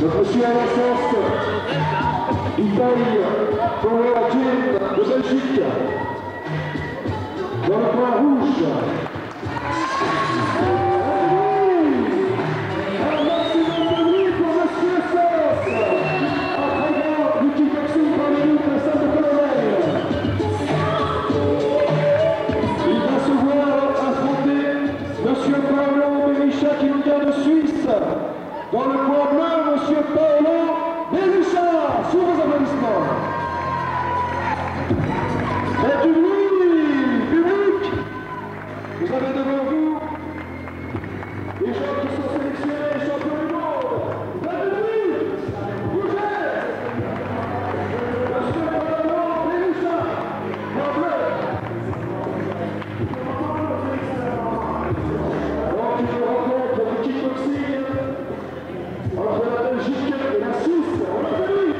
Donc, monsieur Alassas, Italie, pour la Gym de Belgique. Dans le coin rouge. Un maximum de bruit pour monsieur Sass. Entraîneur du kickboxing par les luttes, la salle de Colonel. Il va se voir affronter monsieur Paolo Berisha qui nous vient de Suisse. Dans le coin bleu, monsieur Paolo Berisha. Sous vos applaudissements. Et du bruit, public. Vous avez devant vous les gens qui sont sélectionnés, champions du monde. Faites du bruit. Bougez. Monsieur Paolo Berisha. En bleu. Donc une rencontre de kickboxing entre la Belgique et la Suisse. On l'a vu.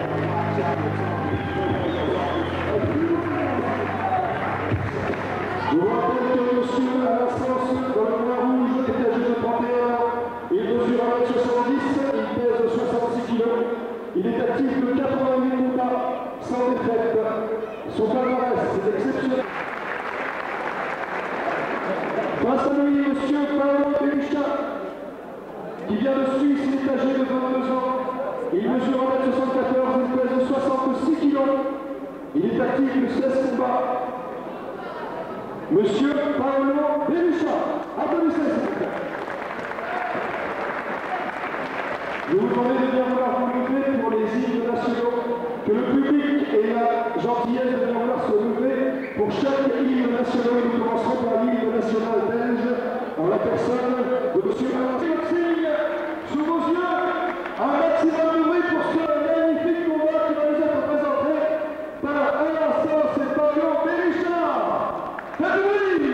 Je vous rappelle que monsieur Alassas, dans le coin rouge, est âgé de 31 ans. Il mesure 1m70, il pèse 66 kg. Il est actif de 88 combats sans défaite. Son palmarès est exceptionnel. Face à lui, monsieur Paolo Berisha, qui vient de Suisse, il est âgé de 22 ans. Il mesure 1m74, il pèse 66 kg. Il est actif de 16 combats. Monsieur Paolo Berisha, applaudissez s'il vous plaît. Je vous demande de bien vouloir vous lever pour les hymnes nationaux, que le public ait la gentillesse de bien vouloir se lever pour chaque hymne national. Nous commencerons par l'hymne national belge, en la personne de monsieur Alassas. Sous vos yeux, un maximum de bruit pour ce magnifique combat qui va nous être présenté par Alassas et Paolo Berisha. Faites du bruit.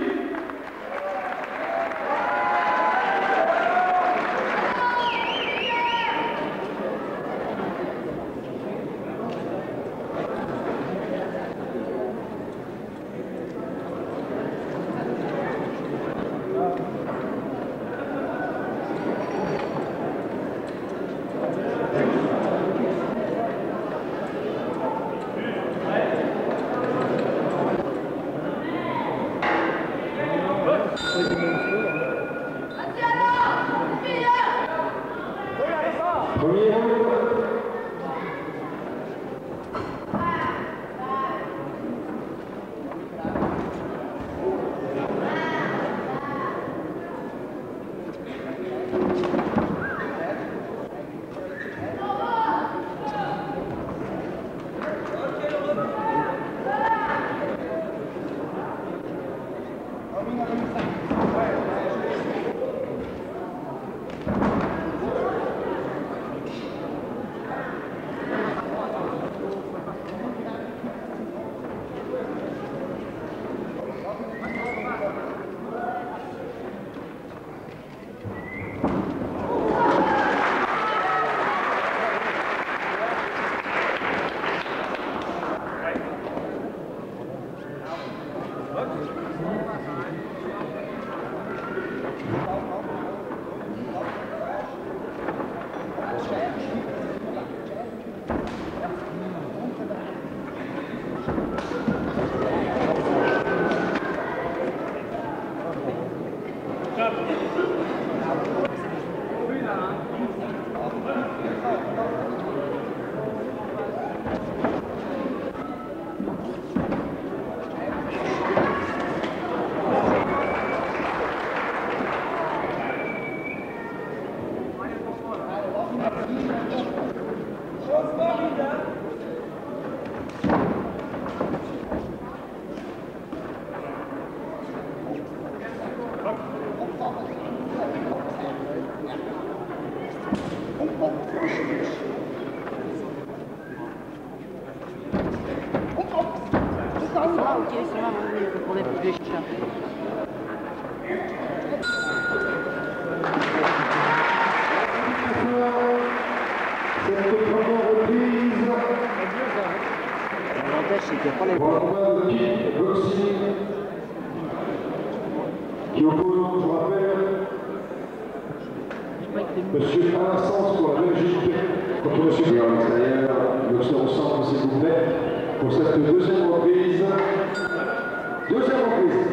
Pour les plus qui oppose, je rappelle, monsieur Alassas pour la Belgique. monsieur à l'extérieur, donc se ressemble s'il vous plaît, pour cette deuxième reprise. Deuxième reprise.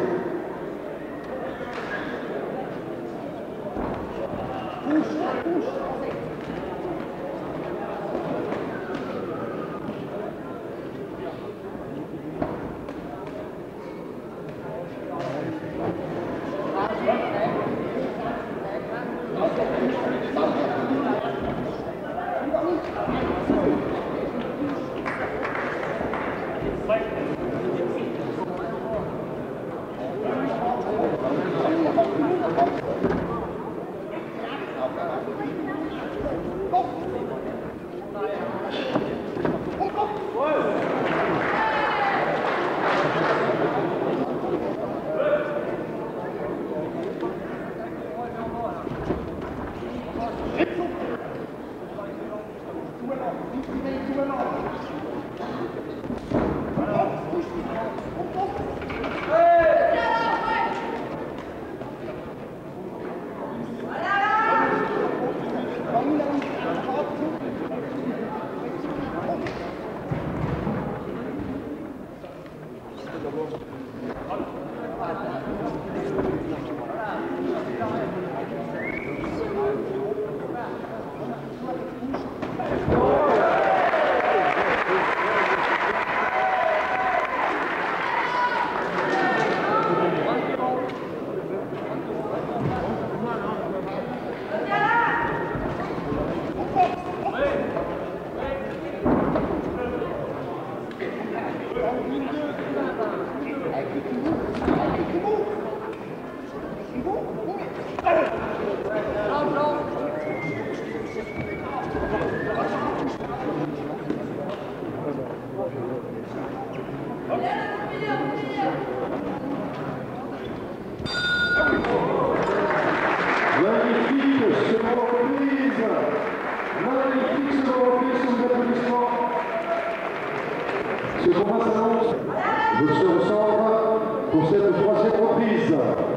Ce combat s'annonce, je se ressens pour cette troisième reprise.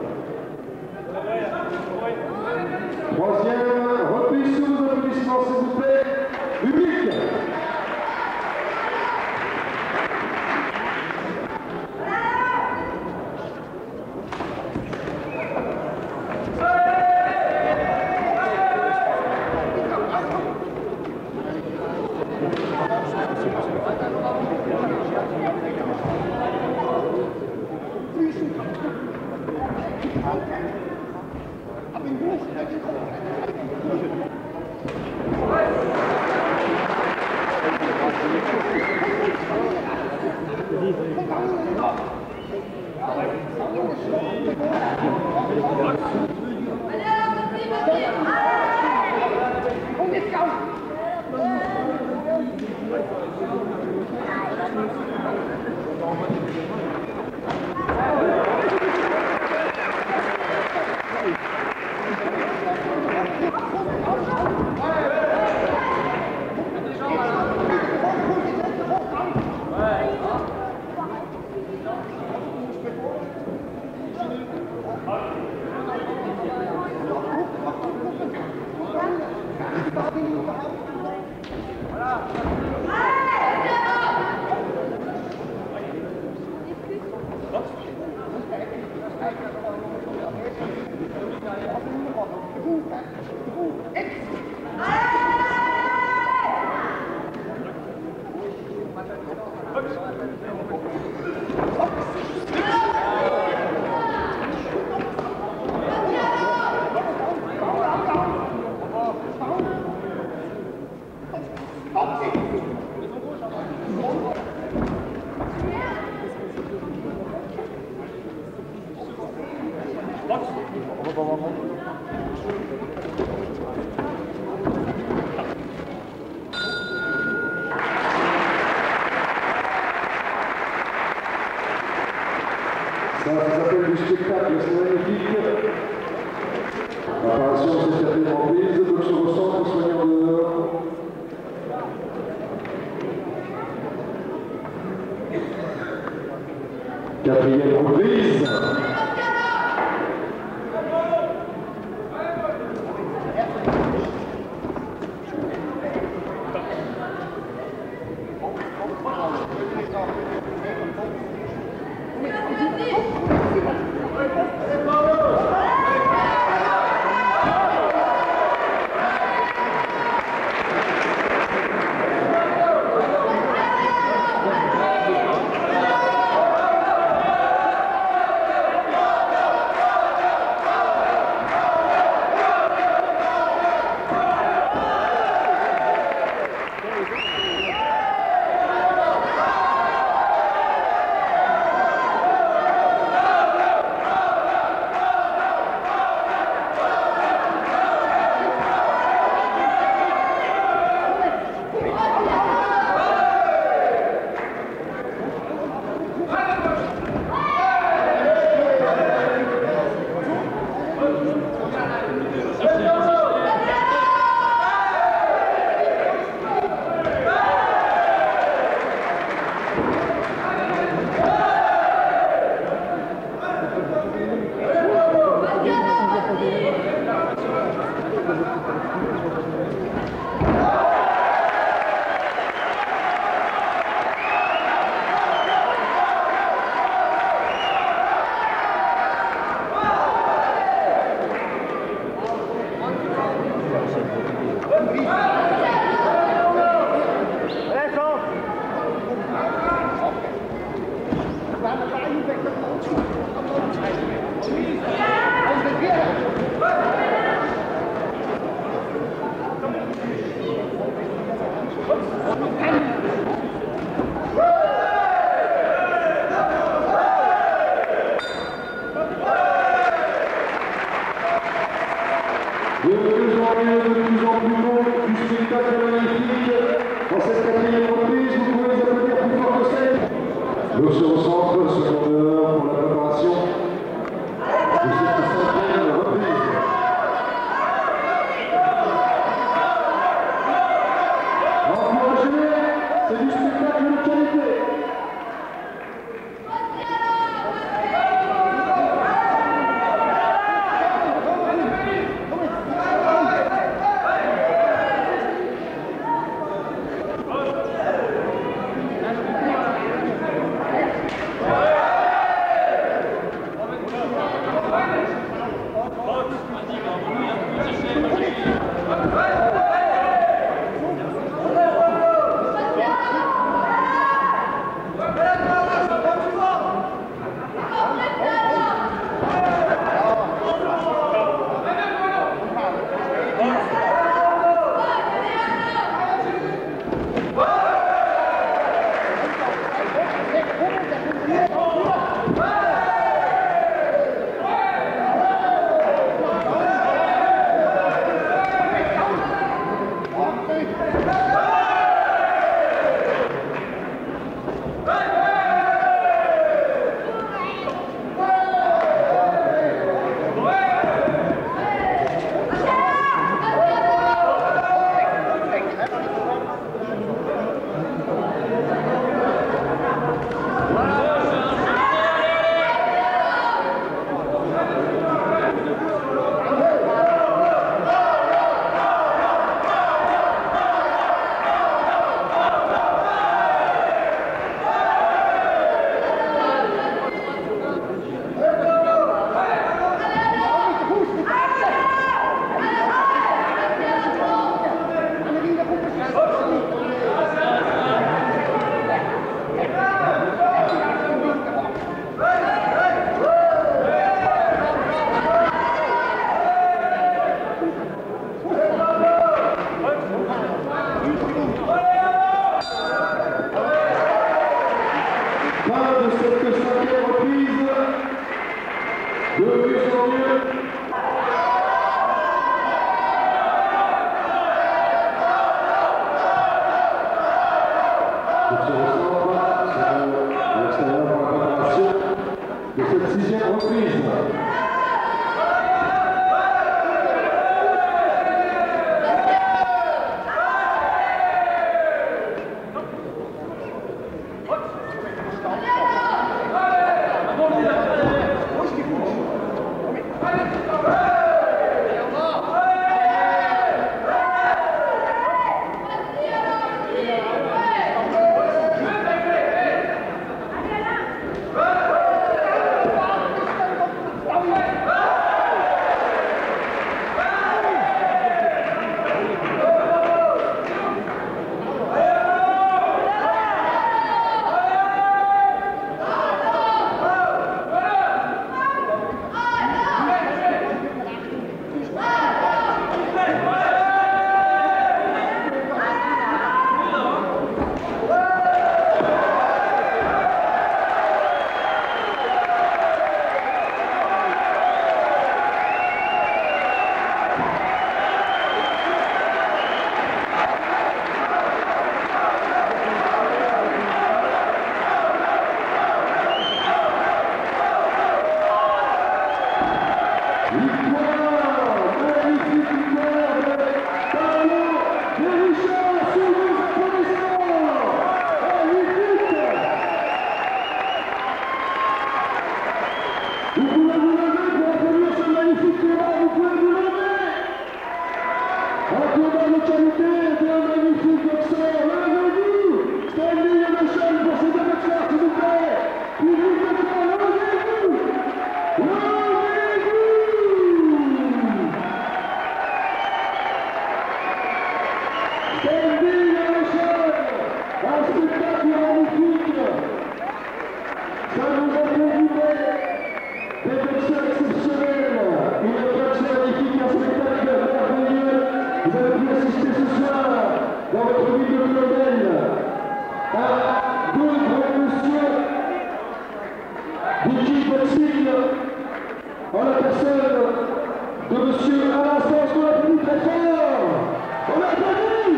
Troisième reprise sous vos applaudissements, s'il vous plaît. Public. Ça s'appelle du spectacle, c'est magnifique. Apparition de cette quatrième reprise, donc se ressent soignant de l'heure. Quatrième reprise. mieux. De cette sixième reprise. En la personne de monsieur Alain Sens, on l'applaudit très fort. On l'applaudit.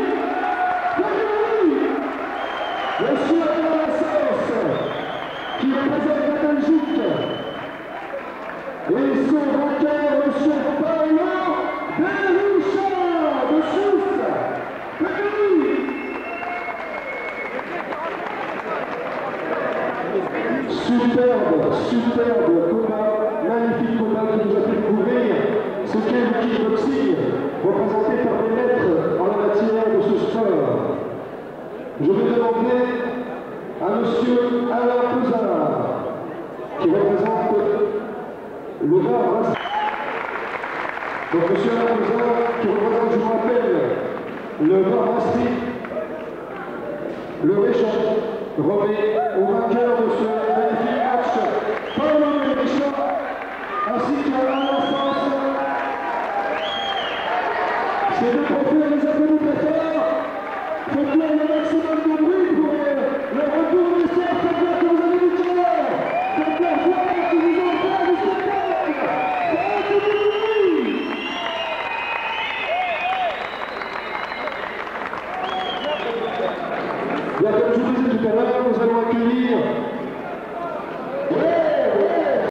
Monsieur Alain Sens, qui représente la Belgique, et son vainqueur, monsieur Paolo Berisha de Suisse. Superbe combat, magnifique combat qui nous a fait découvrir ce qu'est le kickboxing, représenté par les maîtres en la matière de ce sport. Je vais demander à monsieur Alain Pouzard, qui représente le VAR. Donc monsieur Alain Pouzard, qui représente, je vous rappelle, le VAR Maastricht, le méchant, remet au vainqueur de ce magnifique match, Paolo Berisha, ainsi qu'Alain Sens. Ces deux trophées, les applaudit très fort. Faites bien le maximum de bruit pour le retour du cercle. Faites bien que vous avez du cœur. Faites bien voir que vous en faites du spectacle. Faites du bruit. Bien, comme je vous disais tout à l'heure,